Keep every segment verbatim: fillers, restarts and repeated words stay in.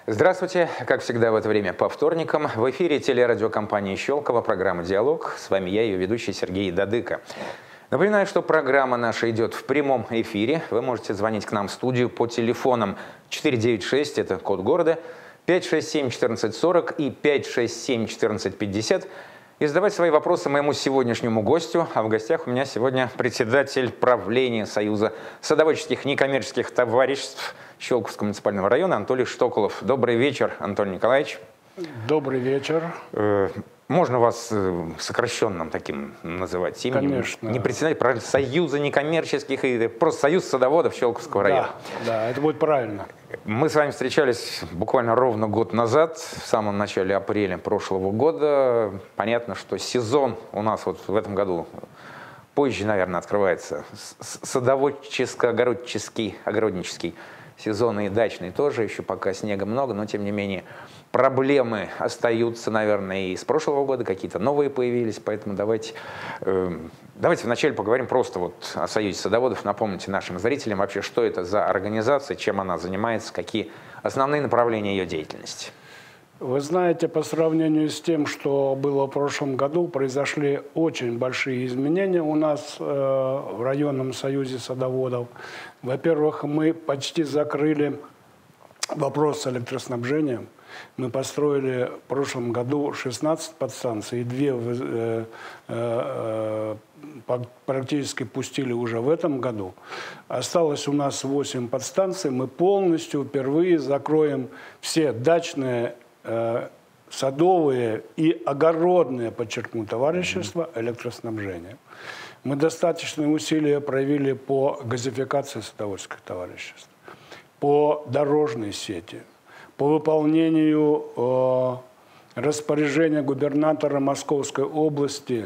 Здравствуйте. Как всегда в это время по вторникам в эфире телерадиокомпании «Щелково» программа «Диалог». С вами я, ее ведущий Сергей Дадыко. Напоминаю, что программа наша идет в прямом эфире. Вы можете звонить к нам в студию по телефонам четыре девять шесть, это код города, пять шесть семь четырнадцать сорок и пять шесть семь четырнадцать пятьдесят. И задавать свои вопросы моему сегодняшнему гостю. А в гостях у меня сегодня председатель правления Союза садоводческих некоммерческих товариществ Щелковского муниципального района Анатолий Штоколов. Добрый вечер, Анатолий Николаевич. Добрый вечер. Можно вас сокращенным таким называть именем? Конечно. Не председатель, правильно, Союза некоммерческих, и просто Союз садоводов Щелковского района. Да, да, это будет правильно. Мы с вами встречались буквально ровно год назад, в самом начале апреля прошлого года. Понятно, что сезон у нас вот в этом году позже, наверное, открывается. Садоводческо-огородческий, огороднический сезон и дачный тоже, еще пока снега много, но тем не менее проблемы остаются, наверное, и с прошлого года, какие-то новые появились, поэтому давайте, э, давайте вначале поговорим просто вот о Союзе садоводов. Напомните нашим зрителям вообще, что это за организация, чем она занимается, какие основные направления ее деятельности. Вы знаете, по сравнению с тем, что было в прошлом году, произошли очень большие изменения у нас э, в районном союзе садоводов. Во-первых, мы почти закрыли вопрос с электроснабжением. Мы построили в прошлом году шестнадцать подстанций, и две э, э, э, практически пустили уже в этом году. Осталось у нас восемь подстанций. Мы полностью впервые закроем все дачные, э, садовые и огородные, подчеркну, товарищества электроснабжения. Мы достаточные усилия проявили по газификации садоводских товариществ, по дорожной сети, по выполнению э, распоряжения губернатора Московской области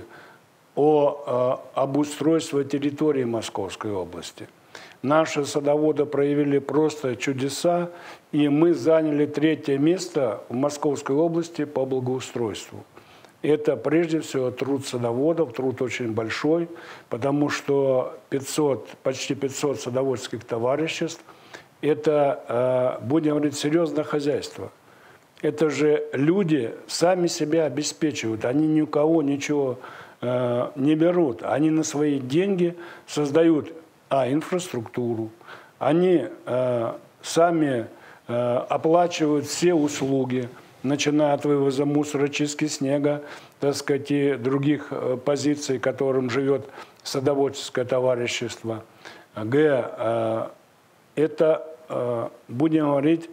о э, обустройстве территории Московской области. Наши садоводы проявили просто чудеса, и мы заняли третье место в Московской области по благоустройству. Это прежде всего труд садоводов, труд очень большой, потому что пятьсот, почти пятьсот садоводских товариществ – это, будем говорить, серьезное хозяйство. Это же люди сами себя обеспечивают, они ни у кого ничего не берут. Они на свои деньги создают а, инфраструктуру, они сами оплачивают все услуги, начиная от вывоза мусора, чистки снега, так сказать, и других позиций, которым живет садоводческое товарищество. Г. Это, будем говорить,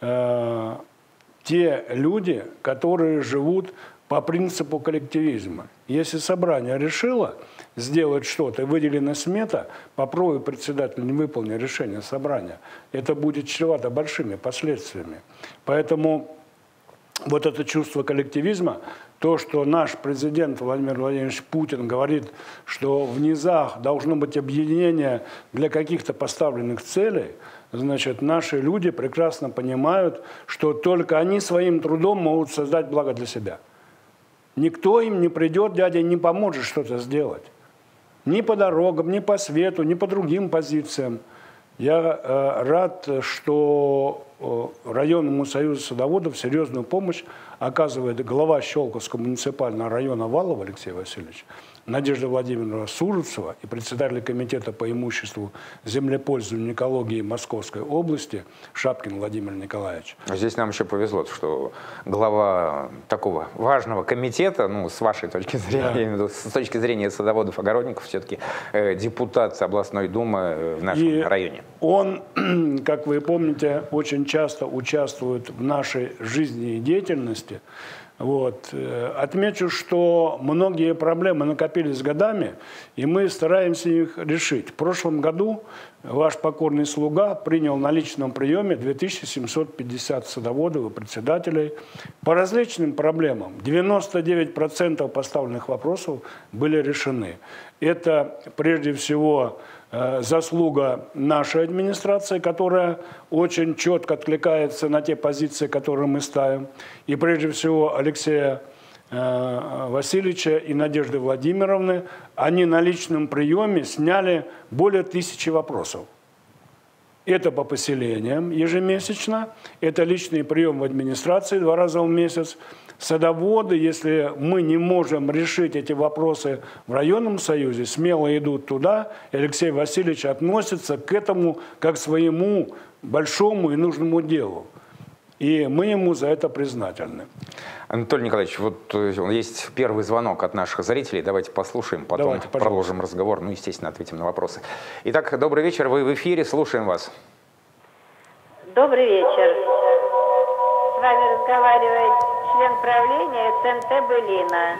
те люди, которые живут по принципу коллективизма. Если собрание решило сделать что-то, выделена смета, попробуй председатель не выполнить решение собрания, это будет чревато большими последствиями. Поэтому вот это чувство коллективизма, то, что наш президент Владимир Владимирович Путин говорит, что в низах должно быть объединение для каких-то поставленных целей, значит, наши люди прекрасно понимают, что только они своим трудом могут создать благо для себя. Никто им не придет, дядя, не поможет что-то сделать. Ни по дорогам, ни по свету, ни по другим позициям. Я э, рад, что э, районному союзу садоводов серьезную помощь оказывает глава Щелковского муниципального района Валов Алексей Васильевич, Надежда Владимировна Сурцева и председатель комитета по имуществу, землепользованию, экологии Московской области Шапкин Владимир Николаевич. Здесь нам еще повезло, что глава такого важного комитета, ну, с вашей точки зрения, да. Я имею в виду, с точки зрения садоводов-огородников, все-таки э, депутат областной думы в нашем и районе. Он, как вы помните, очень часто участвует в нашей жизни и деятельности. Вот. Отмечу, что многие проблемы накопились годами, и мы стараемся их решить. В прошлом году ваш покорный слуга принял на личном приеме две тысячи семьсот пятьдесят садоводов и председателей по различным проблемам. девяносто девять процентов поставленных вопросов были решены. Это прежде всего заслуга нашей администрации, которая очень четко откликается на те позиции, которые мы ставим. И прежде всего Алексея Васильевича и Надежды Владимировны. Они на личном приеме сняли более тысячи вопросов. Это по поселениям ежемесячно, это личный прием в администрации два раза в месяц. Садоводы, если мы не можем решить эти вопросы в районном союзе, смело идут туда, и Алексей Васильевич относится к этому как к своему большому и нужному делу. И мы ему за это признательны. Анатолий Николаевич, вот есть первый звонок от наших зрителей. Давайте послушаем, потом Давайте, продолжим разговор. Ну, естественно, ответим на вопросы. Итак, добрый вечер, вы в эфире, слушаем вас. Добрый вечер. С вами разговаривает член правления СНТ «Былина».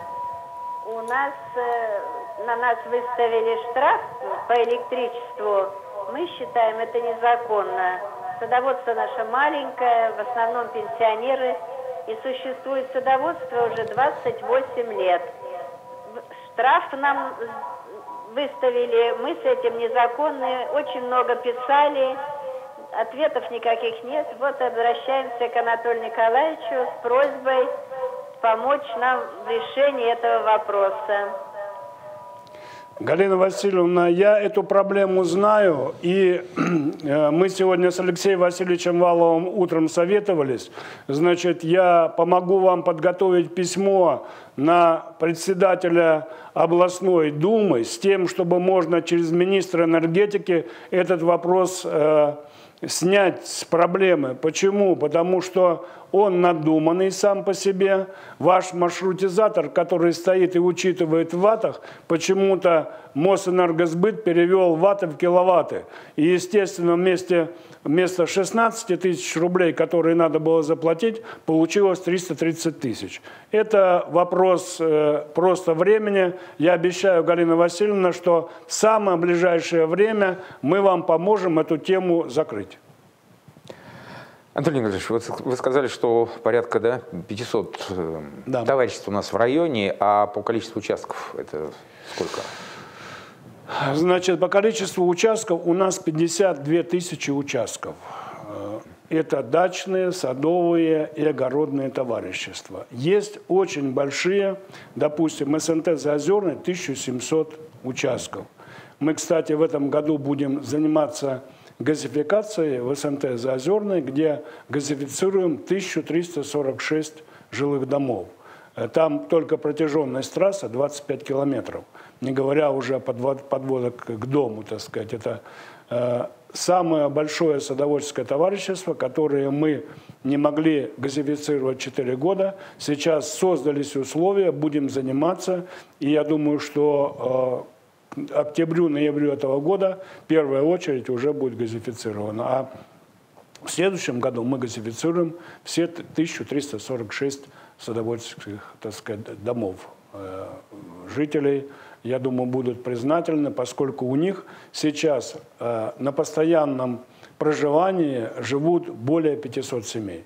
У нас, на нас выставили штраф по электричеству. Мы считаем, это незаконно. Садоводство наше маленькое, в основном пенсионеры, и существует садоводство уже двадцать восемь лет. Штраф нам выставили, мы с этим незаконны, очень много писали, ответов никаких нет. Вот обращаемся к Анатолию Николаевичу с просьбой помочь нам в решении этого вопроса. Галина Васильевна, я эту проблему знаю, и мы сегодня с Алексеем Васильевичем Валовым утром советовались. Значит, я помогу вам подготовить письмо на председателя областной думы с тем, чтобы можно через министра энергетики этот вопрос э, снять с проблемы. Почему? Потому что он надуманный сам по себе. Ваш маршрутизатор, который стоит и учитывает в ваттах, почему-то Мосэнергосбыт перевел ватты в киловатты. И, естественно, вместе, вместо шестнадцати тысяч рублей, которые надо было заплатить, получилось триста тридцать тысяч. Это вопрос э, просто времени. Я обещаю, Галина Васильевна, что в самое ближайшее время мы вам поможем эту тему закрыть. Анатолий Николаевич, вот вы сказали, что порядка да, пятисот да. товариществ у нас в районе, а по количеству участков это сколько? Значит, по количеству участков у нас пятьдесят две тысячи участков. Это дачные, садовые и огородные товарищества. Есть очень большие, допустим, СНТ Заозерный, тысяча семьсот участков. Мы, кстати, в этом году будем заниматься газификацией в СНТ Заозерный, где газифицируем тысячу триста сорок шесть жилых домов. Там только протяженность трассы двадцать пять километров, не говоря уже о подводах к дому, так сказать. Это э, самое большое садоводческое товарищество, которое мы не могли газифицировать четыре года. Сейчас создались условия, будем заниматься, и я думаю, что э, октябрю-ноябрю этого года первая очередь уже будет газифицирована. А в следующем году мы газифицируем все тысячу триста сорок шесть садоводческих, так сказать, домов. Жителей, я думаю, будут признательны, поскольку у них сейчас на постоянном проживании живут более пятисот семей.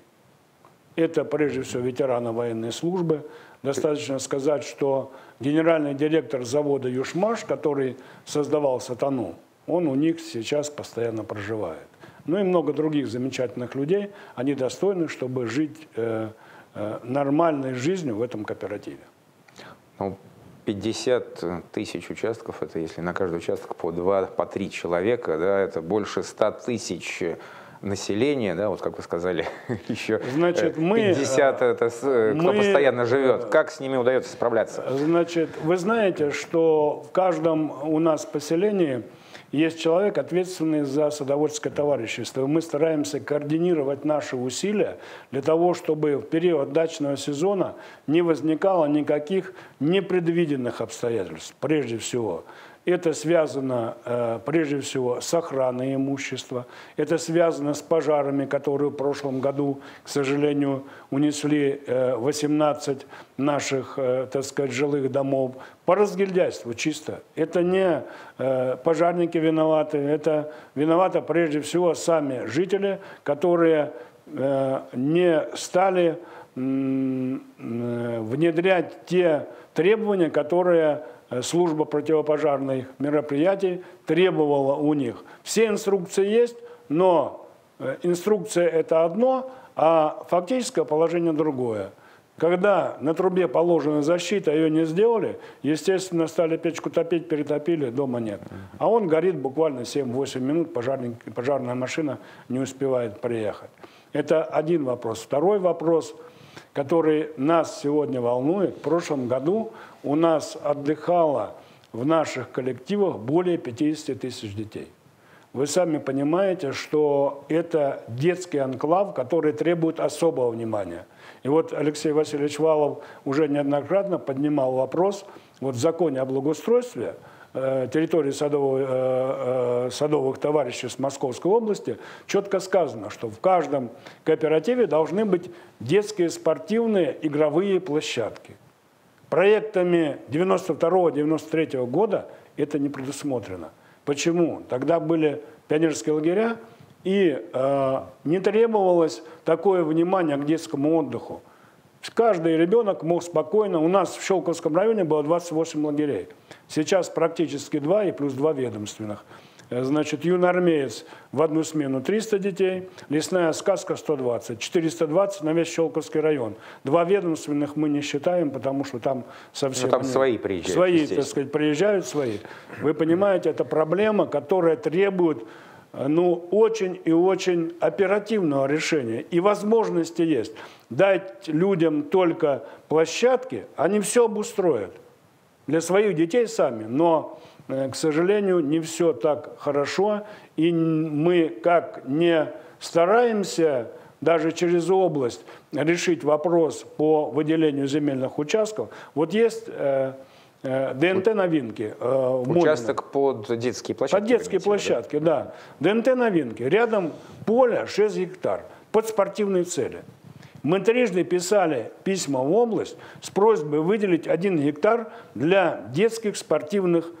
Это прежде всего ветераны военной службы. Достаточно сказать, что генеральный директор завода «Южмаш», который создавал «Сатану», он у них сейчас постоянно проживает. Ну и много других замечательных людей, они достойны, чтобы жить э, э, нормальной жизнью в этом кооперативе. Ну, пятьдесят тысяч участков, это если на каждый участок по два, по три человека, да, это больше ста тысяч населения, да, вот как вы сказали, еще Значит, мы, пятьдесят, это, кто мы, постоянно живет. Как с ними удается справляться? Значит, вы знаете, что в каждом у нас поселении есть человек, ответственный за садоводческое товарищество. И мы стараемся координировать наши усилия для того, чтобы в период дачного сезона не возникало никаких непредвиденных обстоятельств, прежде всего. Это связано э, прежде всего с охраной имущества, это связано с пожарами, которые в прошлом году, к сожалению, унесли э, восемнадцать наших, э, так сказать, жилых домов. По разгильдяйству чисто. Это не э, пожарники виноваты, это виноваты прежде всего сами жители, которые э, не стали э, внедрять те требования, которые служба противопожарных мероприятий требовала у них. Все инструкции есть, но инструкция это одно, а фактическое положение другое. Когда на трубе положена защита, ее не сделали, естественно, стали печку топить, перетопили, дома нет. А он горит буквально семь-восемь минут, пожарная машина не успевает приехать. Это один вопрос. Второй вопрос, который нас сегодня волнует. В прошлом году у нас отдыхало в наших коллективах более пятидесяти тысяч детей. Вы сами понимаете, что это детский анклав, который требует особого внимания. И вот Алексей Васильевич Валов уже неоднократно поднимал вопрос, вот в законе о благоустройстве э, территории садовой, э, э, садовых товариществ Московской области четко сказано, что в каждом кооперативе должны быть детские спортивные игровые площадки. Проектами девяносто второго — девяносто третьего года это не предусмотрено. Почему? Тогда были пионерские лагеря, и э, не требовалось такое внимание к детскому отдыху. Каждый ребенок мог спокойно... У нас в Щелковском районе было двадцать восемь лагерей. Сейчас практически два и плюс два ведомственных. Значит, юноармеец в одну смену триста детей, лесная сказка сто двадцать, четыреста двадцать на весь Щелковский район. Два ведомственных мы не считаем, потому что там совсем... Но там они, свои приезжают. Свои, так сказать, приезжают свои. Вы понимаете, это проблема, которая требует, ну, очень и очень оперативного решения. И возможности есть. Дать людям только площадки, они все обустроят. Для своих детей сами, но... К сожалению, не все так хорошо, и мы как не стараемся даже через область решить вопрос по выделению земельных участков. Вот есть э, э, ДНТ новинки. Э, Участок под детские площадки? Под детские площадки, да. да. ДНТ новинки. Рядом поле шесть гектар под спортивные цели. Мы трижды писали письма в область с просьбой выделить один гектар для детских спортивных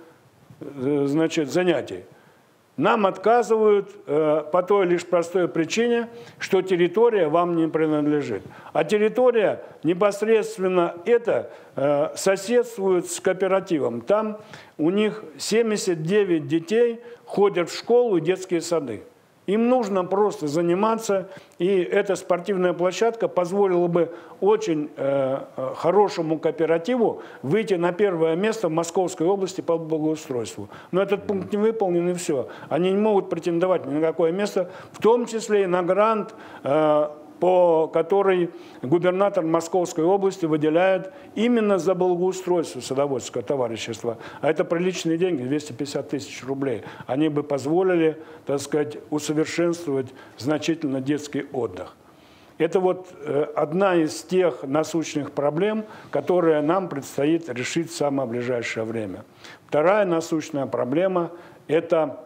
значит, занятий. Нам отказывают э, по той лишь простой причине, что территория вам не принадлежит. А территория непосредственно это э, соседствует с кооперативом. Там у них семьдесят девять детей ходят в школу и детские сады. Им нужно просто заниматься, и эта спортивная площадка позволила бы очень э, хорошему кооперативу выйти на первое место в Московской области по благоустройству. Но этот пункт не выполнен, и все. Они не могут претендовать ни на какое место, в том числе и на грант, э, по который губернатор Московской области выделяет именно за благоустройство садоводческого товарищества. А это приличные деньги, двести пятьдесят тысяч рублей. Они бы позволили, так сказать, усовершенствовать значительно детский отдых. Это вот одна из тех насущных проблем, которые нам предстоит решить в самое ближайшее время. Вторая насущная проблема – это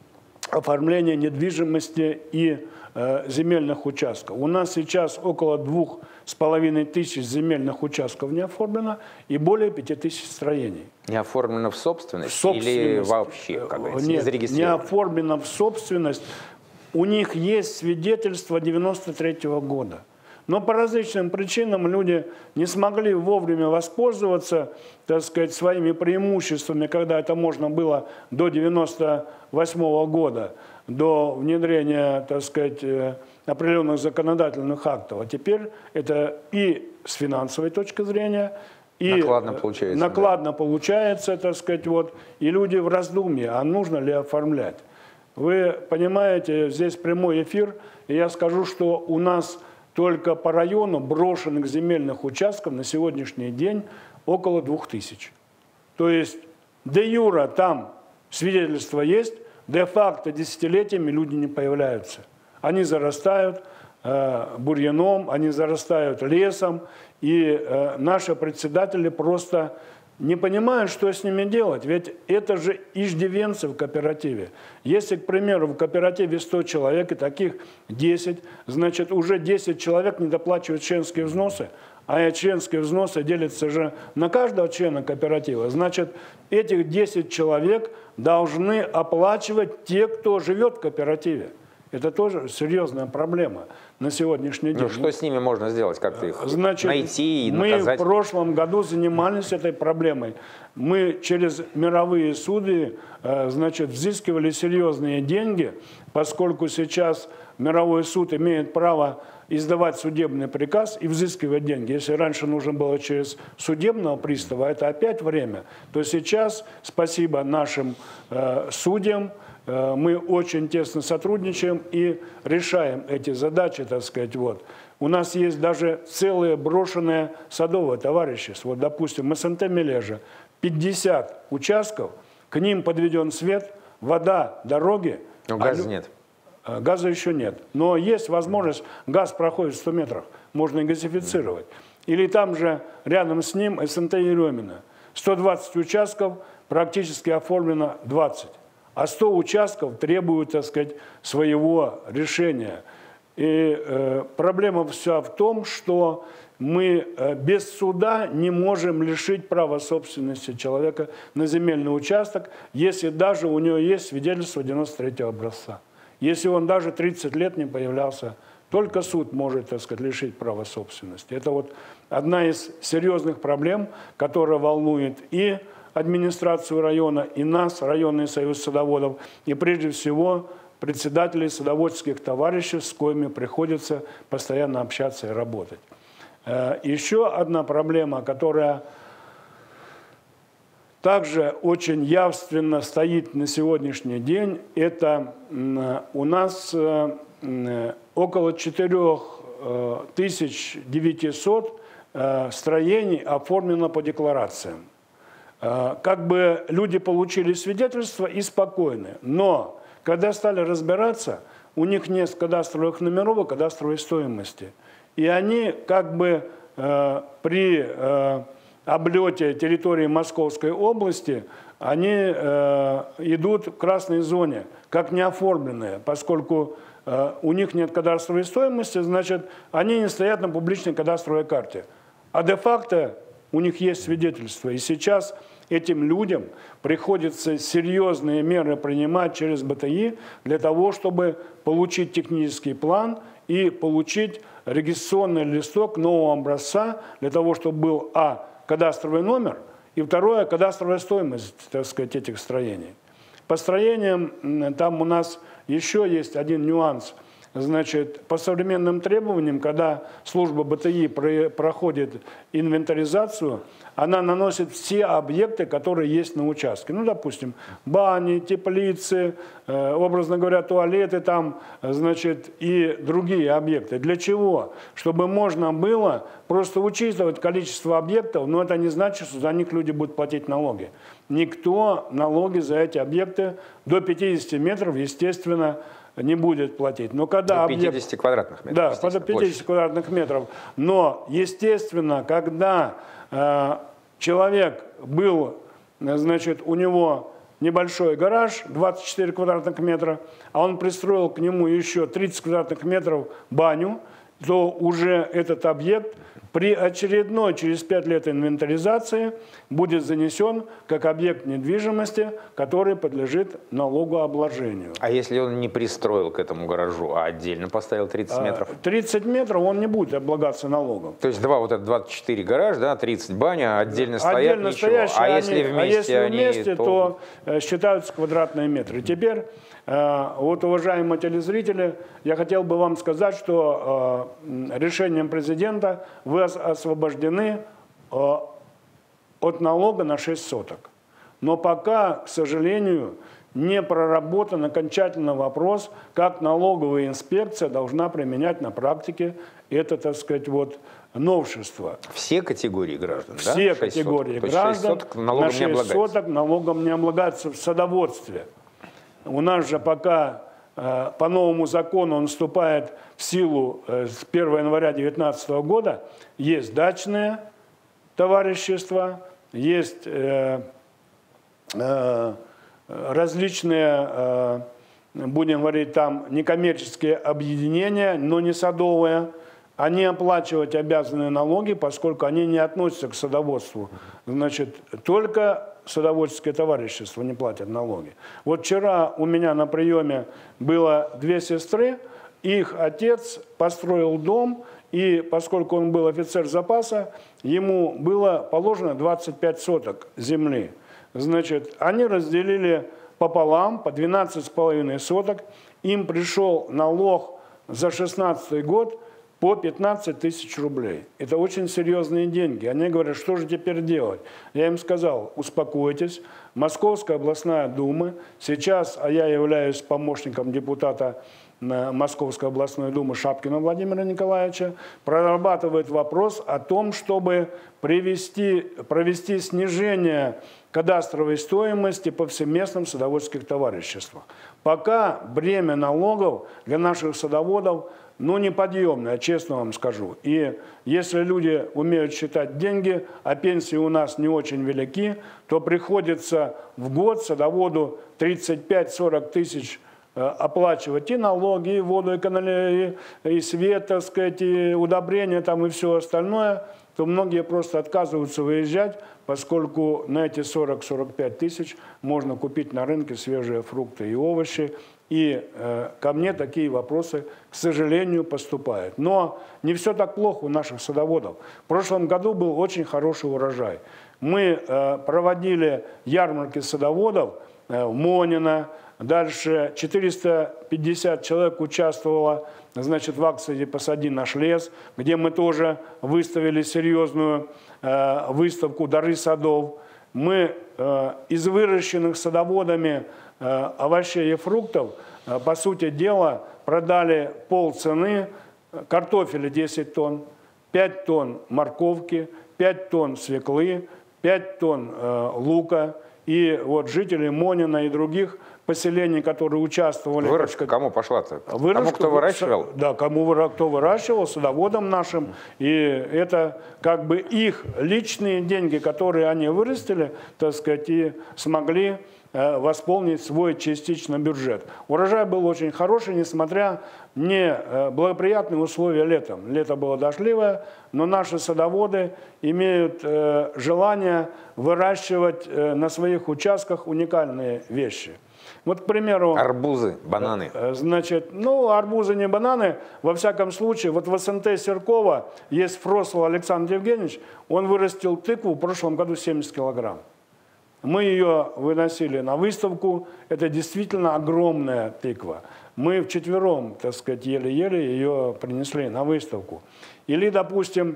оформление недвижимости и земельных участков. У нас сейчас около двух с половиной тысяч земельных участков не оформлено и более пяти тысяч строений. Не оформлено в собственность, в собственность или вообще, как говорится, не зарегистрировано? Не оформлено в собственность. У них есть свидетельство девяносто третьего года. Но по различным причинам люди не смогли вовремя воспользоваться, так сказать, своими преимуществами, когда это можно было до девяносто восьмого года, до внедрения, так сказать, определенных законодательных актов. А теперь это и с финансовой точки зрения, и накладно получается, накладно да. получается, так сказать, вот, и люди в раздумье, а нужно ли оформлять. Вы понимаете, здесь прямой эфир, и я скажу, что у нас только по району брошенных земельных участков на сегодняшний день около двух тысяч. То есть де-юра там свидетельство есть, де-факто десятилетиями люди не появляются. Они зарастают э, бурьяном, они зарастают лесом, и э, наши председатели просто не понимают, что с ними делать. Ведь это же иждивенцы в кооперативе. Если, к примеру, в кооперативе сто человек и таких десять, значит, уже десять человек не доплачивают членские взносы, а членские взносы делятся же на каждого члена кооператива. Значит, этих десять человек должны оплачивать те, кто живет в кооперативе. Это тоже серьезная проблема на сегодняшний день. Ну, что с ними можно сделать? Как-то их Значит, найти и мы наказать? в прошлом году занимались этой проблемой. Мы через мировые суды, значит, взыскивали серьезные деньги, поскольку сейчас мировой суд имеет право издавать судебный приказ и взыскивать деньги. Если раньше нужно было через судебного пристава, это опять время, то сейчас, спасибо нашим э, судьям, э, мы очень тесно сотрудничаем и решаем эти задачи, так сказать. Вот. У нас есть даже целое брошенное садовое товарищество. Вот, допустим, эс эн тэ Мележа, пятьдесят участков, к ним подведен свет, вода, дороги. Но газа нет. Газа еще нет. Но есть возможность, газ проходит сто метров, можно и газифицировать. Или там же рядом с ним эс эн тэ Еремина. сто двадцать участков, практически оформлено двадцать. А сто участков требуют, так сказать, своего решения. И э, проблема вся в том, что мы э, без суда не можем лишить права собственности человека на земельный участок, если даже у него есть свидетельство девяносто третьего образца. Если он даже тридцать лет не появлялся, только суд может, так сказать, лишить права собственности. Это вот одна из серьезных проблем, которая волнует и администрацию района, и нас, районный союз садоводов, и прежде всего председателей садоводческих товариществ, с коими приходится постоянно общаться и работать. Еще одна проблема, которая также очень явственно стоит на сегодняшний день, это у нас около четырёх тысяч девятисот строений оформлено по декларациям. Как бы люди получили свидетельство и спокойны, но когда стали разбираться, у них нет кадастровых номеров и кадастровой стоимости. И они как бы при облете территории Московской области, они э, идут в красной зоне, как неоформленные, поскольку э, у них нет кадастровой стоимости, значит, они не стоят на публичной кадастровой карте. А де-факто у них есть свидетельство. И сейчас этим людям приходится серьезные меры принимать через бэ тэ и для того, чтобы получить технический план и получить регистрационный листок нового образца, для того, чтобы был а. кадастровый номер, и второе, кадастровая стоимость, так сказать, этих строений. По строениям там у нас еще есть один нюанс. Значит, по современным требованиям, когда служба бэ тэ и проходит инвентаризацию, она наносит все объекты, которые есть на участке. Ну, допустим, бани, теплицы, э, образно говоря, туалеты там, значит, и другие объекты. Для чего? Чтобы можно было просто учитывать количество объектов, но это не значит, что за них люди будут платить налоги. Никто налоги за эти объекты до пятидесяти метров, естественно, не будет платить. Но когда до пятидесяти объект... квадратных метров. Да, до пятидесяти квадратных метров. Но, естественно, когда э, человек был, значит, у него небольшой гараж, двадцать четыре квадратных метра, а он пристроил к нему еще тридцать квадратных метров баню, то уже этот объект при очередной через пять лет инвентаризации будет занесен как объект недвижимости, который подлежит налогообложению. А если он не пристроил к этому гаражу, а отдельно поставил тридцать метров? тридцать метров он не будет облагаться налогом. То есть два, вот это двадцать четыре гараж, да, тридцать баня, отдельно стоят, отдельно ничего. Стоящие, а, они, если вместе, а если они, вместе, то, то считаются квадратные метры. Теперь, вот, уважаемые телезрители, я хотел бы вам сказать, что решением президента вы освобождены от налога на шесть соток. Но пока, к сожалению, не проработан окончательно вопрос, как налоговая инспекция должна применять на практике это, так сказать, вот, новшество. Все категории граждан, Все да? категории соток. граждан шесть соток налогом на шесть соток налогом не облагаются в садоводстве. У нас же пока э, по новому закону он вступает в силу э, с первого января две тысячи девятнадцатого года. Есть дачные товарищества, есть э, э, различные, э, будем говорить, там некоммерческие объединения, но не садовые. они оплачивать обязаны налоги, поскольку они не относятся к садоводству. Значит, только садоводческое товарищество не платят налоги. Вот вчера у меня на приеме было две сестры, их отец построил дом, и поскольку он был офицер запаса, ему было положено двадцать пять соток земли. Значит, они разделили пополам, по двенадцать с половиной соток. Им пришел налог за шестнадцатый год по пятнадцать тысяч рублей. Это очень серьезные деньги. Они говорят, что же теперь делать? Я им сказал, успокойтесь. Московская областная дума, сейчас, а я являюсь помощником депутата Московской областной думы Шапкина Владимира Николаевича, прорабатывает вопрос о том, чтобы привести, провести снижение кадастровой стоимости повсеместным садоводских товариществах. Пока бремя налогов для наших садоводов ну, неподъемное, честно вам скажу. И если люди умеют считать деньги, а пенсии у нас не очень велики, то приходится в год садоводу тридцать пять сорок тысяч оплачивать и налоги, и воду, и, канали, и свет, так сказать, и удобрения там, и все остальное, то многие просто отказываются выезжать, поскольку на эти сорок сорок пять тысяч можно купить на рынке свежие фрукты и овощи. И э, ко мне такие вопросы, к сожалению, поступают. Но не все так плохо у наших садоводов. В прошлом году был очень хороший урожай. Мы э, проводили ярмарки садоводов э, в Монино. Дальше четыреста пятьдесят человек участвовало, значит, в акции «Посади наш лес», где мы тоже выставили серьезную э, выставку «Дары садов». Мы э, из выращенных садоводами э, овощей и фруктов, э, по сути дела, продали полцены, картофеля десять тонн, пять тонн морковки, пять тонн свеклы, пять тонн э, лука. И вот жители Монина и других поселений, которые участвовали... Выручка кому пошла-то? Выручка, кому кто выращивал? Да, кому кто выращивал, садоводам нашим. И это как бы их личные деньги, которые они вырастили, так сказать, и смогли э, восполнить свой частично бюджет. Урожай был очень хороший, несмотря на благоприятные условия летом. Лето было дождливое, но наши садоводы имеют э, желание выращивать э, на своих участках уникальные вещи. Вот, к примеру... Арбузы, бананы. Значит, ну, арбузы не бананы. Во всяком случае, вот в СНТ Серкова есть Фросл Александр Евгеньевич. Он вырастил тыкву в прошлом году семьдесят килограмм. Мы ее выносили на выставку. Это действительно огромная тыква. Мы вчетвером, так сказать, еле-еле ее принесли на выставку. Или, допустим,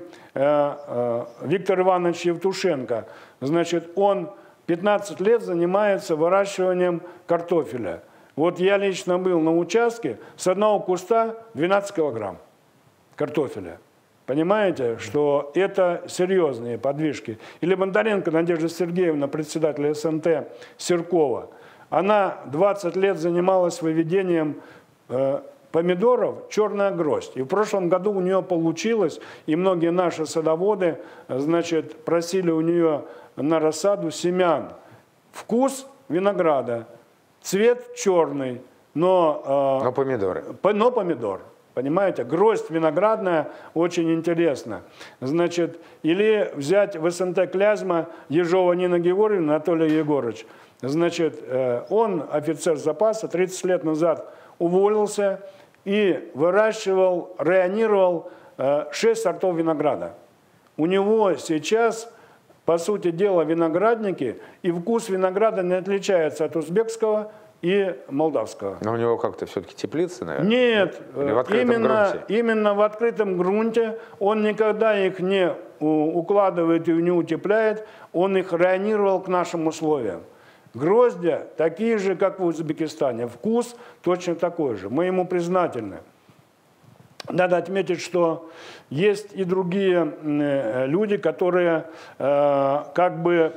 Виктор Иванович Евтушенко. Значит, он... пятнадцать лет занимается выращиванием картофеля. Вот я лично был на участке, с одного куста двенадцать килограмм картофеля. Понимаете, что это серьезные подвижки. Или Бондаренко Надежда Сергеевна, председатель СНТ Серкова. Она двадцать лет занималась выведением э, помидоров «Черная гроздь». И в прошлом году у нее получилось, и многие наши садоводы, значит, просили у нее на рассаду семян. Вкус винограда, цвет черный, но, э, но помидоры. По, но помидор. Понимаете, гроздь виноградная очень интересна. Значит, или взять в СНТ Клязьма Ежова Нина Георгиевна, Анатолий Егорович. Значит, э, он офицер запаса, тридцать лет назад уволился и выращивал, районировал э, шесть сортов винограда. У него сейчас... По сути дела, виноградники, и вкус винограда не отличается от узбекского и молдавского. Но у него как-то все-таки теплицы, наверное? Нет, в именно, именно в открытом грунте. Он никогда их не укладывает и не утепляет, он их районировал к нашим условиям. Гроздья такие же, как в Узбекистане, вкус точно такой же. Мы ему признательны. Надо отметить, что есть и другие люди, которые э, как бы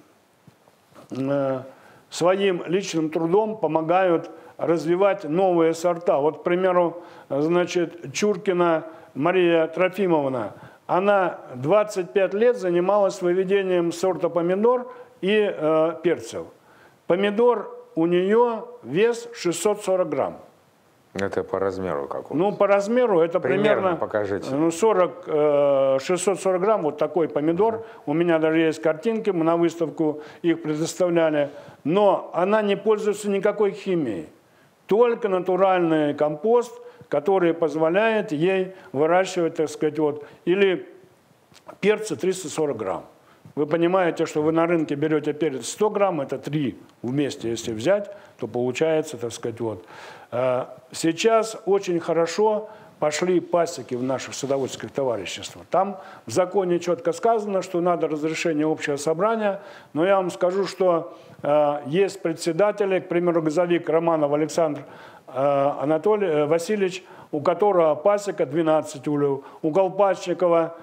э, своим личным трудом помогают развивать новые сорта. Вот, к примеру, значит, Чуркина Мария Трофимовна, она двадцать пять лет занималась выведением сорта помидор и э, перцев. Помидор у нее вес шестьсот сорок грамм. Это по размеру какого? Ну, по размеру это примерно, примерно покажите. Ну, сорок, шестьсот сорок грамм, вот такой помидор. У меня даже есть картинки, мы на выставку их предоставляли. Но она не пользуется никакой химией. Только натуральный компост, который позволяет ей выращивать, так сказать, вот, или перца триста сорок грамм. Вы понимаете, что вы на рынке берете перец сто грамм, это три вместе, если взять, то получается, так сказать, вот. Сейчас очень хорошо пошли пасеки в наших садоводских товариществах. Там в законе четко сказано, что надо разрешение общего собрания, но я вам скажу, что есть председатели, к примеру, газовик Романов Александр Анатолий Васильевич, у которого пасека двенадцать ульев, у Колпачникова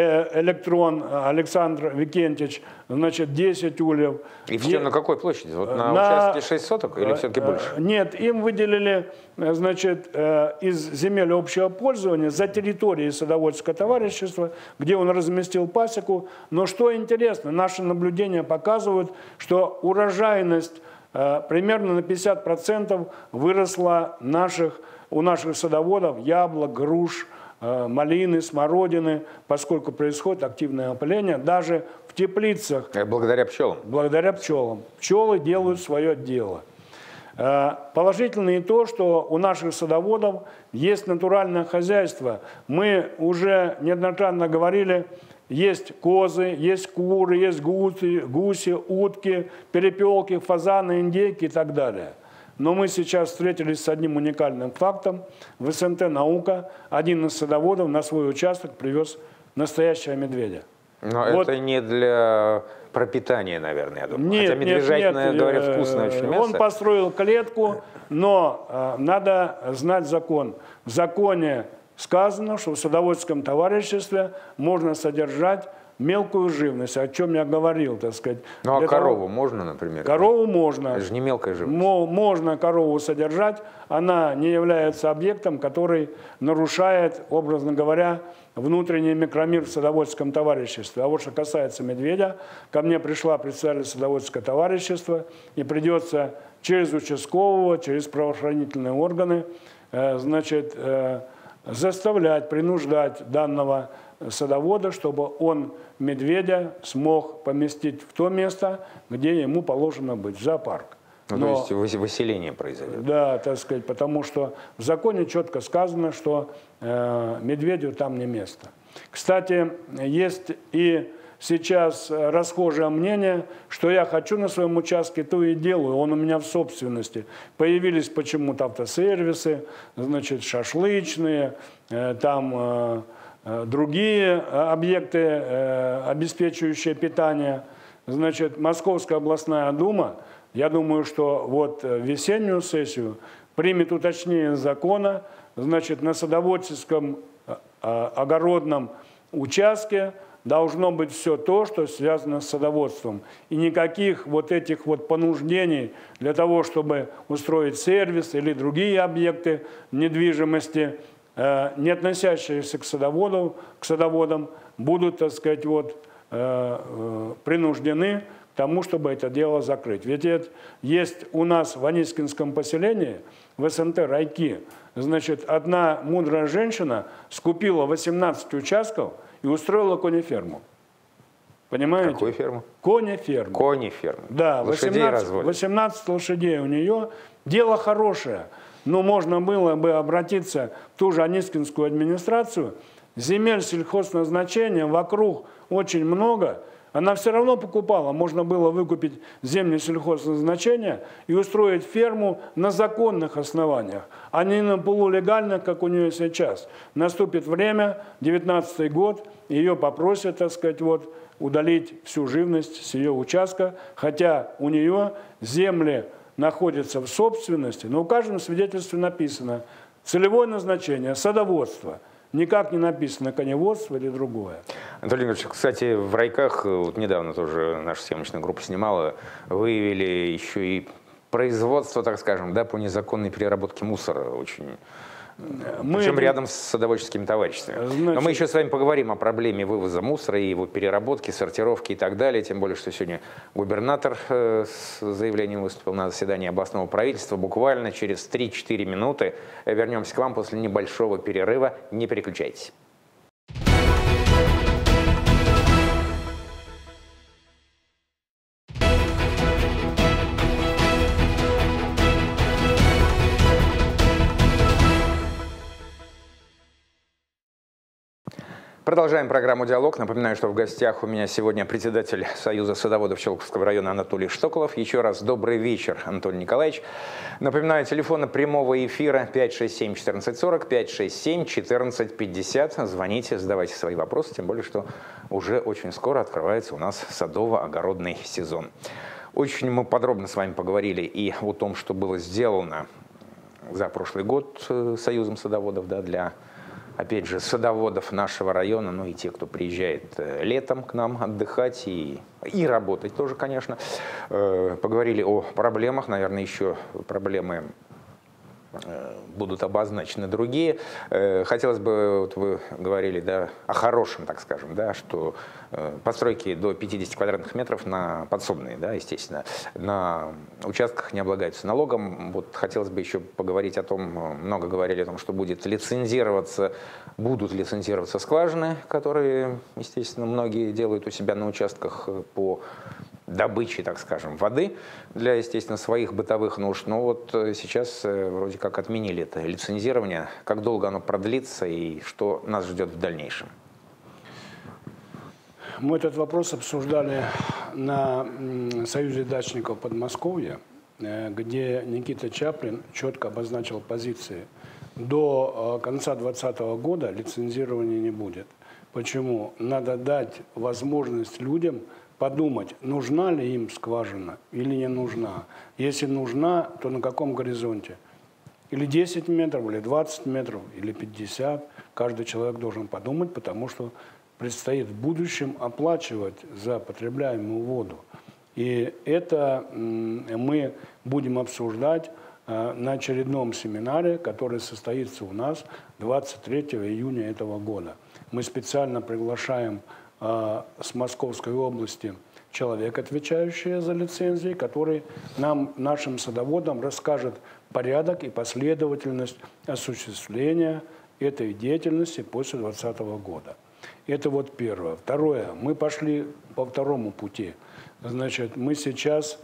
Электрон Александр Викентьевич, значит, десять ульев. И все на какой площади? Вот на, на участке шесть соток или все-таки больше? Нет, им выделили, значит, из земель общего пользования за территорией садоводского товарищества, где он разместил пасеку. Но что интересно, наши наблюдения показывают, что урожайность примерно на пятьдесят процентов выросла наших, у наших садоводов яблок, груш, малины, смородины, поскольку происходит активное опыление, даже в теплицах. Благодаря пчелам? Благодаря пчелам. Пчелы делают свое дело. Положительно и то, что у наших садоводов есть натуральное хозяйство. Мы уже неоднократно говорили, есть козы, есть куры, есть гуси, гуси, утки, перепелки, фазаны, индейки и так далее. Но мы сейчас встретились с одним уникальным фактом. В эс эн тэ «Наука» один из садоводов на свой участок привез настоящего медведя. Но вот. Это не для пропитания, наверное, я думаю. Нет, Хотя медвежатина, нет, говорят, вкусное очень мясо. Он построил клетку, но э, надо знать закон. В законе сказано, что в садоводском товариществе можно содержать мелкую живность, о чем я говорил, так сказать. Ну а корову того... можно, например? Корову можно. Это же не мелкая живность. Можно корову содержать, она не является объектом, который нарушает, образно говоря, внутренний микромир в садоводском товариществе. А вот что касается медведя, ко мне пришла представитель садоводского товарищества, и придется через участкового, через правоохранительные органы, э, значит, э, заставлять, принуждать данного садовода, чтобы он медведя смог поместить в то место, где ему положено быть, в зоопарк. Ну, Но, то есть выселение произойдет. Да, так сказать, потому что в законе четко сказано, что э, медведю там не место. Кстати, есть и сейчас расхожее мнение, что я хочу на своем участке, то и делаю, он у меня в собственности. Появились почему-то автосервисы, значит, шашлычные, э, там... Э, другие объекты, обеспечивающие питание. Значит, Московская областная дума, я думаю, что вот весеннюю сессию примет уточнение закона, значит, на садоводческом огородном участке должно быть все то, что связано с садоводством. И никаких вот этих вот понуждений для того, чтобы устроить сервис или другие объекты недвижимости, не относящиеся к садоводам, к садоводам, будут, так сказать, вот, принуждены к тому, чтобы это дело закрыть. Ведь это есть у нас в Анискинском поселении, в эс эн тэ «Райки», значит, одна мудрая женщина скупила восемнадцать участков и устроила конеферму. Понимаете? Какую ферму? Конеферму. Конеферму. Да, лошадей восемнадцать, восемнадцать лошадей у нее. Дело хорошее. Но можно было бы обратиться в ту же Анискинскую администрацию. Земель сельхозназначения вокруг очень много. Она все равно покупала. Можно было выкупить земли сельхозназначения и устроить ферму на законных основаниях, а не на полулегальных, как у нее сейчас. Наступит время, девятнадцатый год, ее попросят, так сказать, вот, удалить всю живность с ее участка, хотя у нее земли находится в собственности, но в каждом свидетельстве написано целевое назначение, садоводство. Никак не написано коневодство или другое. Анатолий Иванович, кстати, в Райках, вот недавно тоже наша съемочная группа снимала, выявили еще и производство, так скажем, да, по незаконной переработке мусора. Очень Мы Причем рядом с садоводческими товариществами. Значит, Но мы еще с вами поговорим о проблеме вывоза мусора и его переработки, сортировки и так далее. Тем более, что сегодня губернатор э, с заявлением выступил на заседании областного правительства. Буквально через три-четыре минуты вернемся к вам после небольшого перерыва. Не переключайтесь. Продолжаем программу «Диалог». Напоминаю, что в гостях у меня сегодня председатель Союза садоводов Щелковского района Анатолий Штоколов. Еще раз добрый вечер, Анатолий Николаевич. Напоминаю, телефоны прямого эфира пять шесть семь четырнадцать сорок, пять шесть семь четырнадцать пятьдесят. Звоните, задавайте свои вопросы, тем более, что уже очень скоро открывается у нас садово-огородный сезон. Очень мы подробно с вами поговорили и о том, что было сделано за прошлый год Союзом садоводов, да, для... опять же, садоводов нашего района, ну и те, кто приезжает летом к нам отдыхать и, и работать тоже, конечно. Поговорили о проблемах, наверное, еще проблемы будут обозначены другие. Хотелось бы, вот вы говорили, да, о хорошем, так скажем, да, что постройки до пятидесяти квадратных метров на подсобные, да, естественно, на участках не облагаются налогом. Вот хотелось бы еще поговорить о том, много говорили о том, что будет лицензироваться, будут лицензироваться скважины, которые, естественно, многие делают у себя на участках по добычи, так скажем, воды для, естественно, своих бытовых нужд. Но вот сейчас вроде как отменили это лицензирование. Как долго оно продлится и что нас ждет в дальнейшем? Мы этот вопрос обсуждали на Союзе дачников Подмосковья, где Никита Чаплин четко обозначил позиции. До конца двадцатого года лицензирования не будет. Почему? Надо дать возможность людям подумать, нужна ли им скважина или не нужна. Если нужна, то на каком горизонте? Или десять метров, или двадцать метров, или пятьдесят. Каждый человек должен подумать, потому что предстоит в будущем оплачивать за потребляемую воду. И это мы будем обсуждать на очередном семинаре, который состоится у нас двадцать третьего июня этого года. Мы специально приглашаем с Московской области человек, отвечающий за лицензии, который нам, нашим садоводам, расскажет порядок и последовательность осуществления этой деятельности после двадцатого года. Это вот первое. Второе. Мы пошли по второму пути. Значит, мы сейчас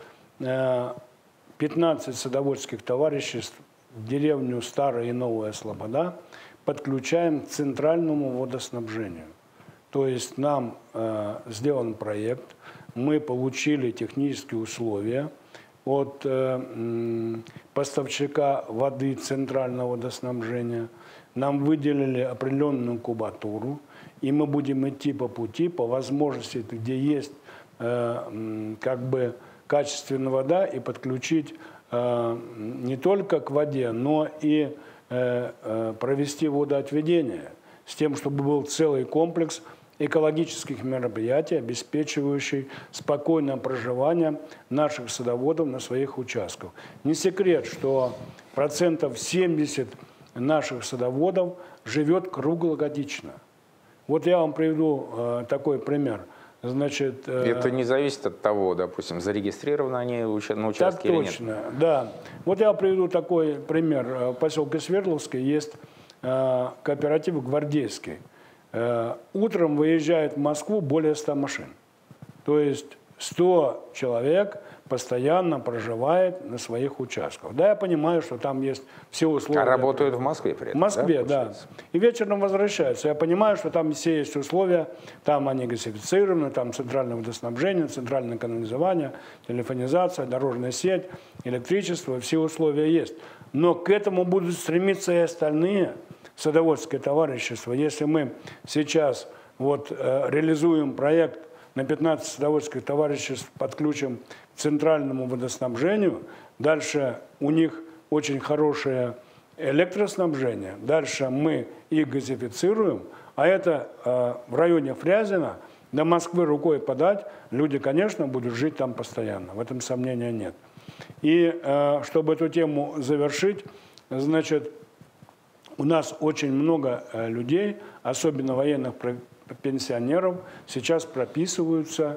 пятнадцать садоводских товариществ в деревню Старая и Новая Слобода подключаем к центральному водоснабжению. То есть нам э, сделан проект, мы получили технические условия от э, поставщика воды центрального водоснабжения, нам выделили определенную кубатуру, и мы будем идти по пути, по возможности, где есть э, как бы качественная вода, и подключить э, не только к воде, но и э, э, провести водоотведение, с тем, чтобы был целый комплекс экологических мероприятий, обеспечивающий спокойное проживание наших садоводов на своих участках. Не секрет, что процентов семьдесят наших садоводов живет круглогодично. Вот я вам приведу э, такой пример. Значит, э, это не зависит от того, допустим, зарегистрированы они на участке или нет? Так точно, да. Вот я вам приведу такой пример. В поселке Свердловске есть э, кооператив «Гвардейский». Утром выезжает в Москву более ста машин. То есть сто человек постоянно проживает на своих участках. Да, я понимаю, что там есть все условия. А работают в Москве при этом? В Москве, да, да. И вечером возвращаются. Я понимаю, что там все есть условия. Там они газифицированы, там центральное водоснабжение, центральное канализование, телефонизация, дорожная сеть, электричество. Все условия есть. Но к этому будут стремиться и остальные садоводское товарищество. Если мы сейчас вот, э, реализуем проект на пятнадцать садоводских товариществ, подключим к центральному водоснабжению, дальше у них очень хорошее электроснабжение, дальше мы их газифицируем, а это э, в районе Фрязино, до Москвы рукой подать, люди, конечно, будут жить там постоянно, в этом сомнения нет. И э, чтобы эту тему завершить, значит, у нас очень много людей, особенно военных пенсионеров, сейчас прописываются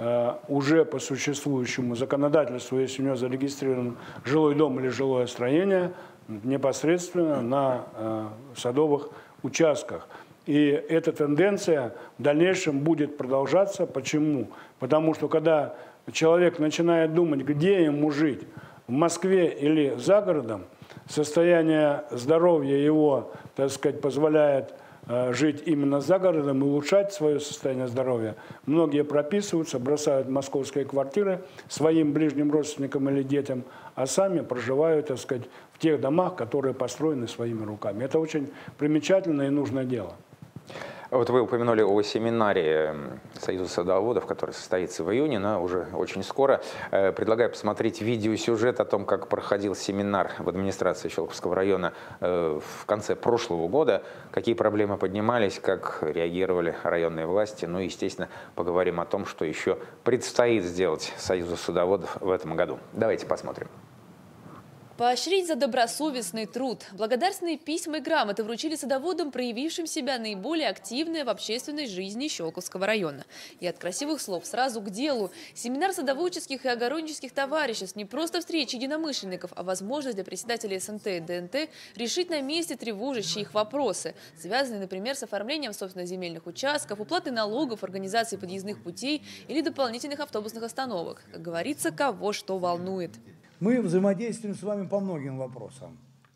уже по существующему законодательству, если у него зарегистрирован жилой дом или жилое строение, непосредственно на садовых участках. И эта тенденция в дальнейшем будет продолжаться. Почему? Потому что когда человек начинает думать, где ему жить, в Москве или за городом, состояние здоровья его, так сказать, позволяет э, жить именно за городом и улучшать свое состояние здоровья. Многие прописываются, бросают московские квартиры своим ближним родственникам или детям, а сами проживают, так сказать, в тех домах, которые построены своими руками. Это очень примечательное и нужное дело. Вот вы упомянули о семинаре Союза садоводов, который состоится в июне, но уже очень скоро. Предлагаю посмотреть видеосюжет о том, как проходил семинар в администрации Щелковского района в конце прошлого года, какие проблемы поднимались, как реагировали районные власти. Ну и, естественно, поговорим о том, что еще предстоит сделать Союзу садоводов в этом году. Давайте посмотрим. Поощрить за добросовестный труд. Благодарственные письма и грамоты вручили садоводам, проявившим себя наиболее активно в общественной жизни Щелковского района. И от красивых слов сразу к делу. Семинар садоводческих и огороднических товариществ не просто встреча единомышленников, а возможность для председателей эс эн тэ и дэ эн тэ решить на месте тревожащие их вопросы, связанные, например, с оформлением собственных земельных участков, уплатой налогов, организацией подъездных путей или дополнительных автобусных остановок. Как говорится, кого что волнует. Мы взаимодействуем с вами по многим вопросам.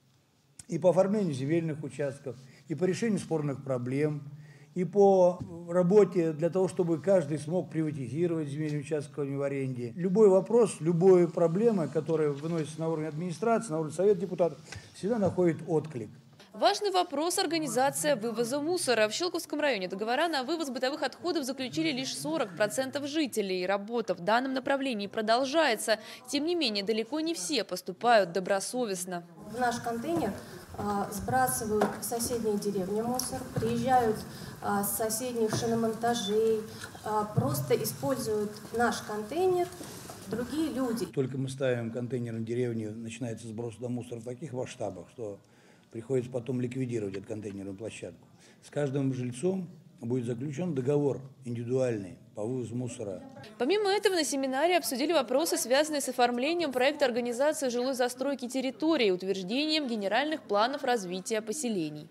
И по оформлению земельных участков, и по решению спорных проблем, и по работе для того, чтобы каждый смог приватизировать земельные участки в аренде. Любой вопрос, любая проблема, которая выносится на уровне администрации, на уровне совета депутатов, всегда находит отклик. Важный вопрос – организация вывоза мусора. В Щелковском районе договора на вывоз бытовых отходов заключили лишь сорок процентов жителей. Работа в данном направлении продолжается. Тем не менее, далеко не все поступают добросовестно. В наш контейнер а, сбрасывают в соседние деревни мусор, приезжают а, с соседних шиномонтажей, а, просто используют наш контейнер другие люди. Только мы ставим контейнер в деревню, начинается сброс до мусора в таких масштабах, что приходится потом ликвидировать эту контейнерную площадку. С каждым жильцом будет заключен договор индивидуальный по вывозу мусора. Помимо этого, на семинаре обсудили вопросы, связанные с оформлением проекта организации жилой застройки территории и утверждением генеральных планов развития поселений.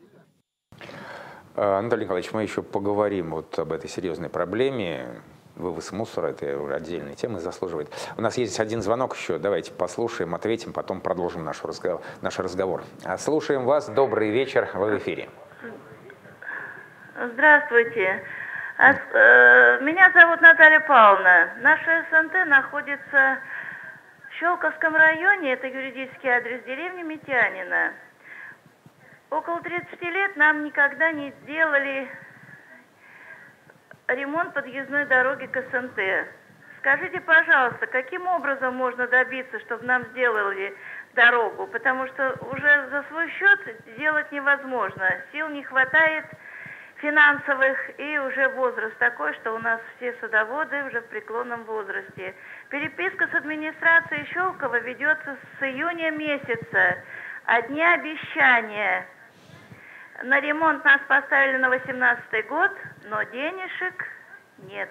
Анатолий Николаевич, мы еще поговорим вот об этой серьезной проблеме. Вывоз мусора – это уже отдельная тема, заслуживает. У нас есть один звонок еще. Давайте послушаем, ответим, потом продолжим наш разговор. Наш разговор. Слушаем вас. Добрый вечер. Вы в эфире. Здравствуйте. Меня зовут Наталья Павловна. Наша эс эн тэ находится в Щелковском районе. Это юридический адрес деревни Митянина. Около тридцати лет нам никогда не сделали ремонт подъездной дороги к эс эн тэ. Скажите, пожалуйста, каким образом можно добиться, чтобы нам сделали дорогу? Потому что уже за свой счет делать невозможно. Сил не хватает финансовых, и уже возраст такой, что у нас все садоводы уже в преклонном возрасте. Переписка с администрацией Щелково ведется с июня месяца. Одни обещания. На ремонт нас поставили на восемнадцатый год, но денежек нет.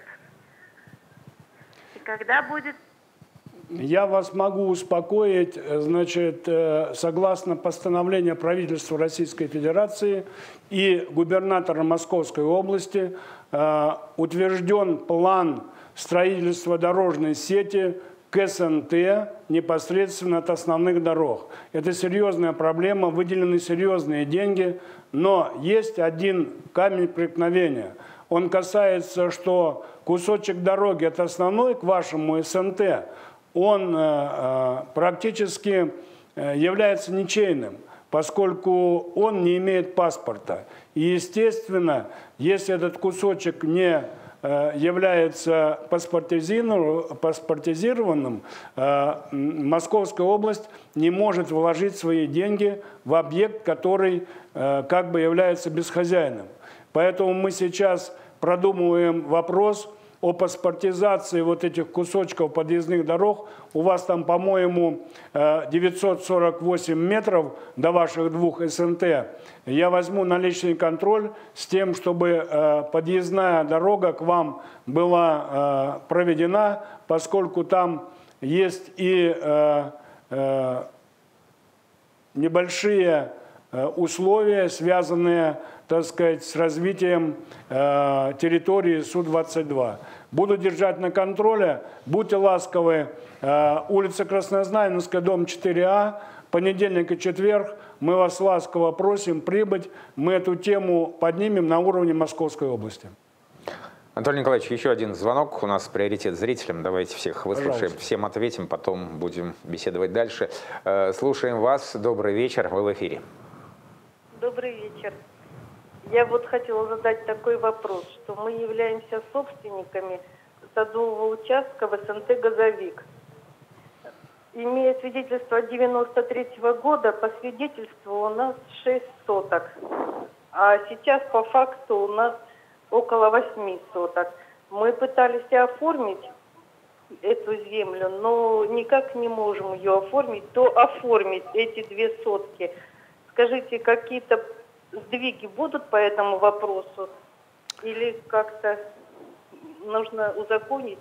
И когда будет? Я вас могу успокоить. Значит, согласно постановлению правительства Российской Федерации и губернатора Московской области, утвержден план строительства дорожной сети к эс эн тэ непосредственно от основных дорог. Это серьезная проблема, выделены серьезные деньги, но есть один камень преткновения. Он касается, что кусочек дороги от основной к вашему эс эн тэ, он э, практически является ничейным, поскольку он не имеет паспорта. И, естественно, если этот кусочек не является паспортизированным, Московская область не может вложить свои деньги в объект, который как бы является бесхозяйным. Поэтому мы сейчас продумываем вопрос о паспортизации вот этих кусочков подъездных дорог. У вас там, по-моему, девятьсот сорок восемь метров до ваших двух эс эн тэ. Я возьму на личный контроль с тем, чтобы подъездная дорога к вам была проведена, поскольку там есть и небольшие условия, связанные, так сказать, с развитием э, территории Су двадцать два. Буду держать на контроле. Будьте ласковы. Э, улица Краснознаменская, дом четыре А, понедельник и четверг. Мы вас ласково просим прибыть. Мы эту тему поднимем на уровне Московской области. Анатолий Николаевич, еще один звонок. У нас приоритет зрителям. Давайте всех выслушаем, Пожалуйста. Всем ответим, потом будем беседовать дальше. Э, слушаем вас. Добрый вечер. Вы в эфире. Добрый вечер. Я вот хотела задать такой вопрос, что мы являемся собственниками садового участка в эс эн тэ «Газовик». Имея свидетельство от девяносто третьего года, по свидетельству у нас шесть соток, а сейчас по факту у нас около восьми соток. Мы пытались оформить эту землю, но никак не можем ее оформить, то оформить эти две сотки. Скажите, какие-то сдвиги будут по этому вопросу? Или как-то нужно узаконить?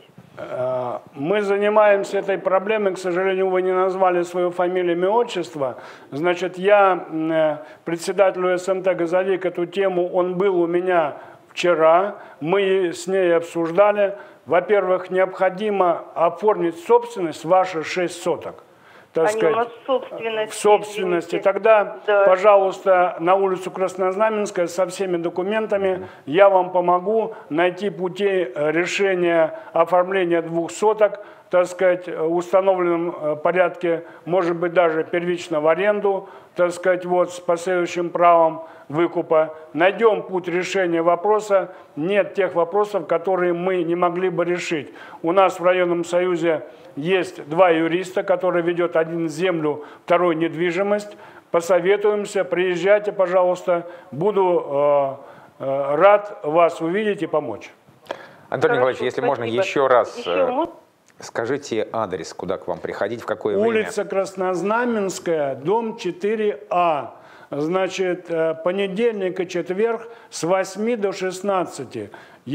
Мы занимаемся этой проблемой. К сожалению, вы не назвали свою фамилию, имя, отчество. Значит, я председателю эс эн тэ «Газовик» эту тему, он был у меня вчера. Мы с ней обсуждали. Во-первых, необходимо оформить собственность ваши шесть соток. Так Они сказать, у нас в собственности. в собственности. Извините. Тогда, да. пожалуйста, на улицу Краснознаменская со всеми документами я вам помогу найти пути решения оформления двух соток, так сказать, в установленном порядке, может быть, даже первично в аренду, так сказать, вот, с последующим правом выкупа. Найдем путь решения вопроса. Нет тех вопросов, которые мы не могли бы решить. У нас в районном союзе есть два юриста, которые ведет один землю, второй недвижимость. Посоветуемся, приезжайте, пожалуйста. Буду э, э, рад вас увидеть и помочь. Антоний Хорошо, Николаевич, если спасибо. можно, еще раз Еще э, можно? скажите адрес, куда к вам приходить, в какое время. Улица Краснознаменская, дом четыре А. Значит, понедельник и четверг с восьми до шестнадцати.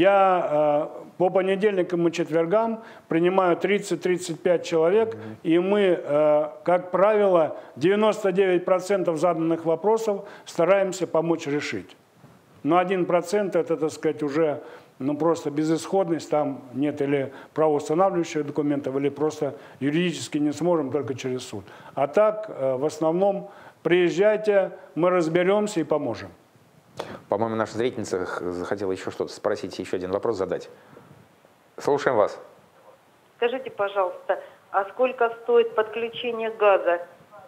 Я э, по понедельникам и четвергам принимаю тридцать-тридцать пять человек, mm-hmm. и мы, э, как правило, девяносто девять процентов заданных вопросов стараемся помочь решить. Но один процент это, так сказать, уже ну, просто безысходность, там нет или правоустанавливающих документов, или просто юридически не сможем только через суд. А так, э, в основном, приезжайте, мы разберемся и поможем. По-моему, наша зрительница захотела еще что-то спросить, еще один вопрос задать. Слушаем вас. Скажите, пожалуйста, а сколько стоит подключение газа?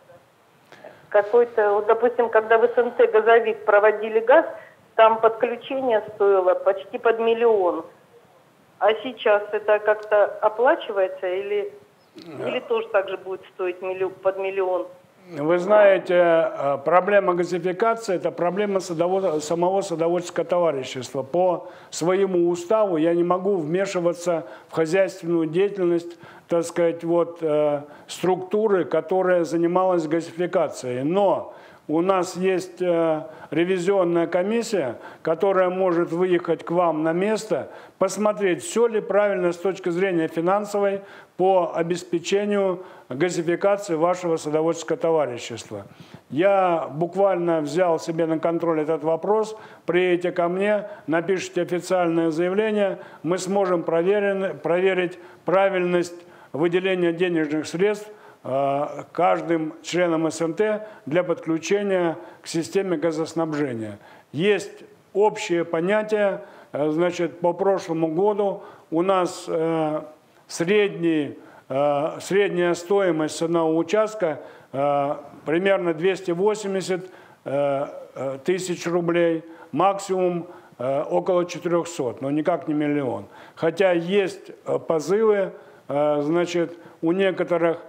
Какой-то, вот, допустим, когда в эс эн тэ «Газовик» проводили газ, там подключение стоило почти под миллион. А сейчас это как-то оплачивается или, или тоже так же будет стоить миллион, под миллион? Вы знаете, проблема газификации – это проблема садовод... самого садоводческого товарищества. По своему уставу я не могу вмешиваться в хозяйственную деятельность, так сказать, вот, э, структуры, которая занималась газификацией. Но у нас есть э, ревизионная комиссия, которая может выехать к вам на место, посмотреть, все ли правильно с точки зрения финансовой по обеспечению газификации вашего садоводческого товарищества. Я буквально взял себе на контроль этот вопрос. Приедете ко мне, напишите официальное заявление, мы сможем проверить, проверить правильность выделения денежных средств каждым членом эс эн тэ для подключения к системе газоснабжения. Есть общее понятие, значит, по прошлому году у нас э, средний, э, средняя стоимость одного участка э, примерно двести восемьдесят э, тысяч рублей, максимум э, около четырёхсот, но никак не миллион. Хотя есть позывы, э, значит, у некоторых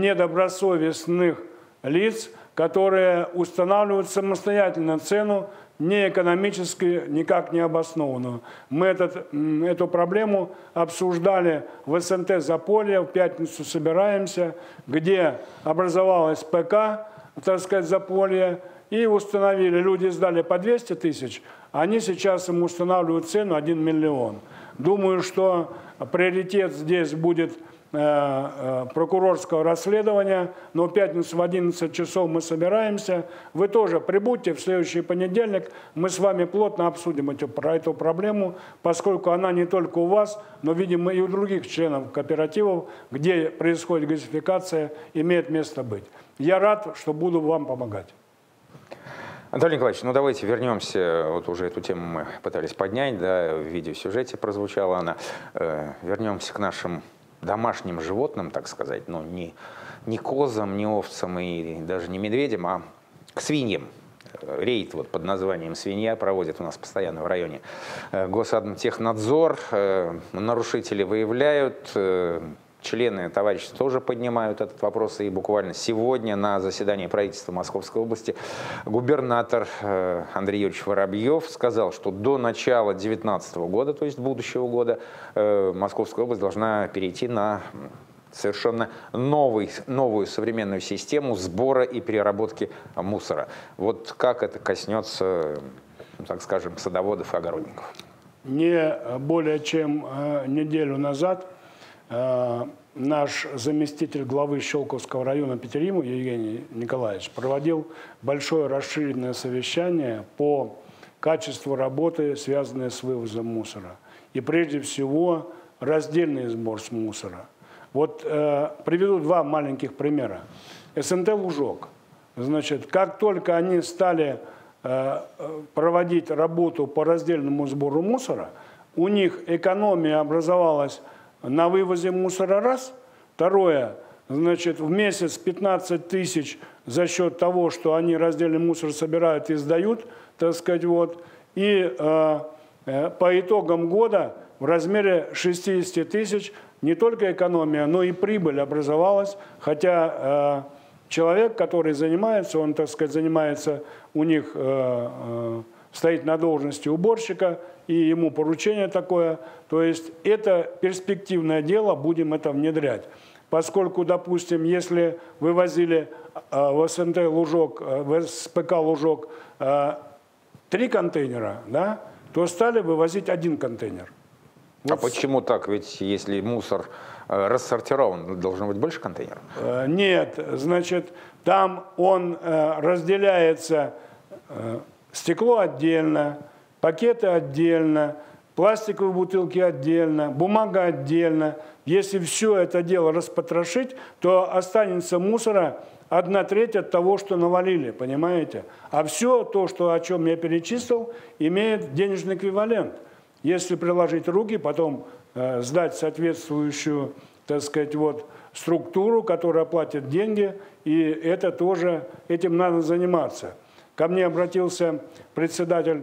недобросовестных лиц, которые устанавливают самостоятельно цену, не экономически никак не обоснованную. Мы этот, эту проблему обсуждали в СНТ Заполье, в пятницу собираемся, где образовалась ПК, так сказать, Заполье, и установили, люди сдали по двести тысяч, они сейчас им устанавливают цену один миллион. Думаю, что приоритет здесь будет прокурорского расследования, но в пятницу в одиннадцать часов мы собираемся. Вы тоже прибудьте в следующий понедельник, мы с вами плотно обсудим эту, про эту проблему, поскольку она не только у вас, но, видимо, и у других членов кооперативов, где происходит газификация, имеет место быть. Я рад, что буду вам помогать. Анатолий Николаевич, ну давайте вернемся, вот уже эту тему мы пытались поднять, да, в видеосюжете прозвучала она, э, вернемся к нашим домашним животным, так сказать, ну не, не козам, не овцам и даже не медведям, а к свиньям. Рейд вот под названием «Свинья» проводит у нас постоянно в районе Госадмтехнадзор. Нарушители выявляют, члены товарищества тоже поднимают этот вопрос. И буквально сегодня на заседании правительства Московской области губернатор Андрей Юрьевич Воробьев сказал, что до начала две тысячи девятнадцатого года, то есть будущего года, Московская область должна перейти на совершенно новый, новую современную систему сбора и переработки мусора. Вот как это коснется, так скажем, садоводов и огородников? Не более чем неделю назад наш заместитель главы Щелковского района Петериму Евгений Николаевич проводил большое расширенное совещание по качеству работы, связанное с вывозом мусора. И прежде всего раздельный сбор с мусора. Вот э, приведу два маленьких примера. СНТ «Лужок». Значит, как только они стали э, проводить работу по раздельному сбору мусора, у них экономия образовалась на вывозе мусора раз. Второе, значит, в месяц пятнадцать тысяч за счет того, что они раздельный мусор собирают и сдают, так сказать, вот. И э, э, по итогам года в размере шестидесяти тысяч не только экономия, но и прибыль образовалась, хотя э, человек, который занимается, он, так сказать, занимается у них, э, э, стоит на должности уборщика, и ему поручение такое, то есть это перспективное дело, будем это внедрять. Поскольку, допустим, если вы возили э, в СНТ «Лужок», э, в СПК «Лужок» э, три контейнера, да, то стали вывозить один контейнер. А вот. Почему так? Ведь если мусор э, рассортирован, должно быть больше контейнеров? Э, нет, значит, там он э, разделяется, э, стекло отдельно, пакеты отдельно, пластиковые бутылки отдельно, бумага отдельно. Если все это дело распотрошить, то останется мусора одна треть от того, что навалили, понимаете? А все то, что, о чем я перечислил, имеет денежный эквивалент. Если приложить руки, потом э, сдать соответствующую, так сказать, вот, структуру, которая платит деньги, и это тоже, этим надо заниматься. Ко мне обратился председатель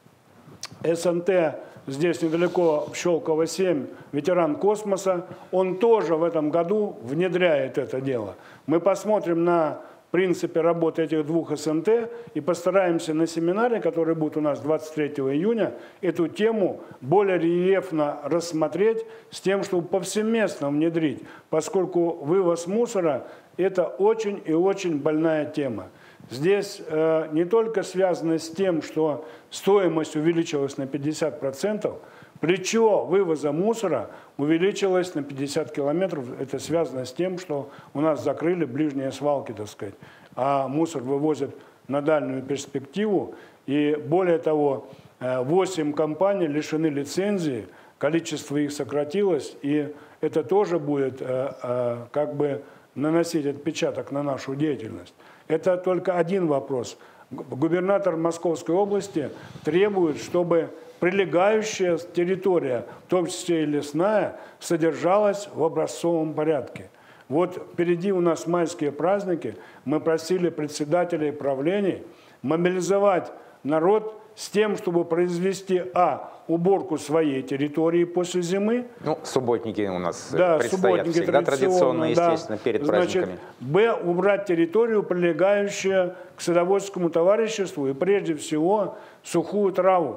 СНТ, здесь недалеко, в Щелково семь, ветеран космоса. Он тоже в этом году внедряет это дело. Мы посмотрим на принципе работы этих двух СНТ и постараемся на семинаре, который будет у нас двадцать третьего июня, эту тему более рельефно рассмотреть с тем, чтобы повсеместно внедрить, поскольку вывоз мусора – это очень и очень больная тема. Здесь э, не только связано с тем, что стоимость увеличилась на пятьдесят процентов, плечо вывоза мусора увеличилось на пятьдесят километров. Это связано с тем, что у нас закрыли ближние свалки, так сказать. А мусор вывозят на дальнюю перспективу. И более того, восемь компаний лишены лицензии, количество их сократилось. И это тоже будет как бы наносить отпечаток на нашу деятельность. Это только один вопрос. Губернатор Московской области требует, чтобы прилегающая территория, в том числе и лесная, содержалась в образцовом порядке. Вот впереди у нас майские праздники. Мы просили председателей правлений мобилизовать народ с тем, чтобы произвести, а, уборку своей территории после зимы. Ну, субботники у нас да, предстоят всегда традиционно, естественно, да. перед праздниками. Значит, б, убрать территорию, прилегающую к садоводческому товариществу, и прежде всего сухую траву.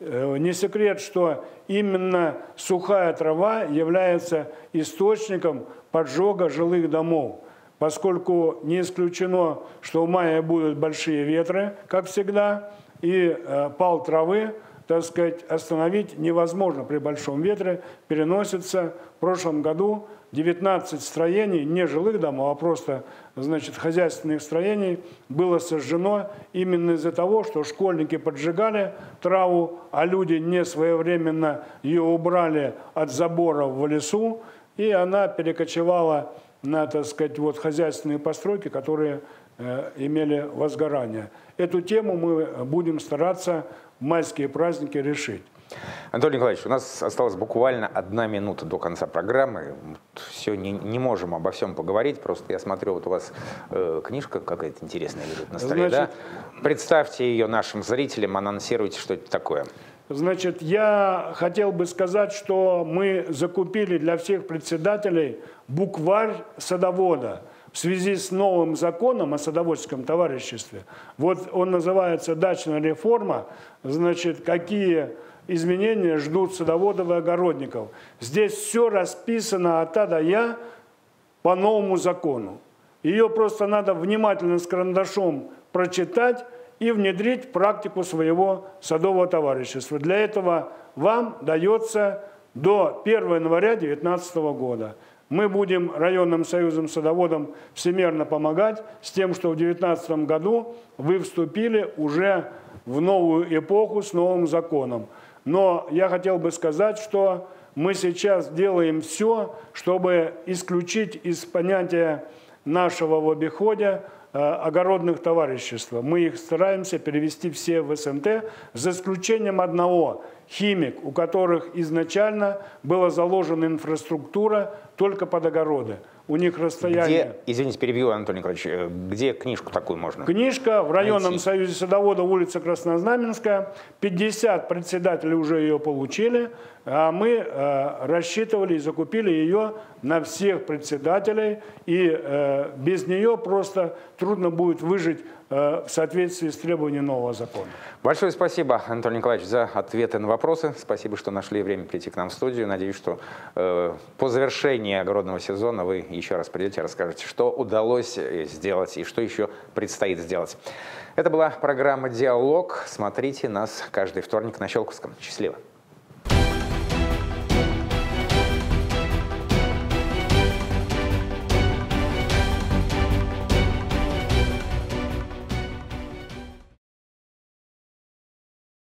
Не секрет, что именно сухая трава является источником поджога жилых домов, поскольку не исключено, что в мае будут большие ветры, как всегда, и э, пал травы, так сказать, остановить невозможно при большом ветре. Переносится в прошлом году девятнадцать строений, не жилых домов, а просто, значит, хозяйственных строений было сожжено именно из-за того, что школьники поджигали траву, а люди не своевременно ее убрали от заборов в лесу, и она перекочевала на, так сказать, вот хозяйственные постройки, которые э, имели возгорание. Эту тему мы будем стараться в майские праздники решить. Анатолий Николаевич, у нас осталась буквально одна минута до конца программы. Все, не, не можем обо всем поговорить. Просто я смотрю, вот у вас э, книжка какая-то интересная лежит на столе, Значит, да? Представьте ее нашим зрителям, анонсируйте, что это такое. Значит, я хотел бы сказать, что мы закупили для всех председателей букварь садовода в связи с новым законом о садоводческом товариществе. Вот он называется «Дачная реформа». Значит, какие изменения ждут садоводов и огородников. Здесь все расписано от А до Я по новому закону. Ее просто надо внимательно с карандашом прочитать и внедрить в практику своего садового товарищества. Для этого вам дается до первого января две тысячи девятнадцатого года. Мы будем районным союзом садоводам всемерно помогать с тем, что в две тысячи девятнадцатом году вы вступили уже в новую эпоху с новым законом. Но я хотел бы сказать, что мы сейчас делаем все, чтобы исключить из понятия нашего в обиходе э, огородных товариществ. Мы их стараемся перевести все в эс эм тэ, за исключением одного – химик, у которых изначально была заложена инфраструктура только под огороды. У них расстояние... Где, извините, перебью, Анатолий Николаевич, где книжку такую можно Книжка в районном найти? союзе садоводов, улица Краснознаменская. пятьдесят председателей уже ее получили, а мы э, рассчитывали и закупили ее на всех председателей. И э, без нее просто трудно будет выжить э, в соответствии с требованиями нового закона. Большое спасибо, Анатолий Николаевич, за ответы на вопросы. Спасибо, что нашли время прийти к нам в студию. Надеюсь, что э, по завершении огородного сезона вы еще раз придете, расскажете, что удалось сделать и что еще предстоит сделать. Это была программа «Диалог». Смотрите нас каждый вторник на Щелковском. Счастливо!